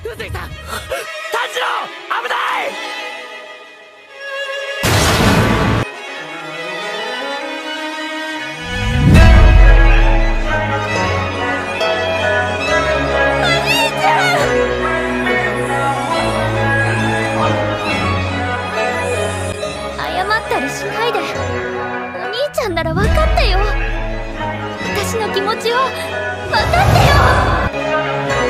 宇髄さん、炭治郎、危ない。 謝ったりしないで。お兄ちゃんなら分かってよ。私の気持ちを分かってよ。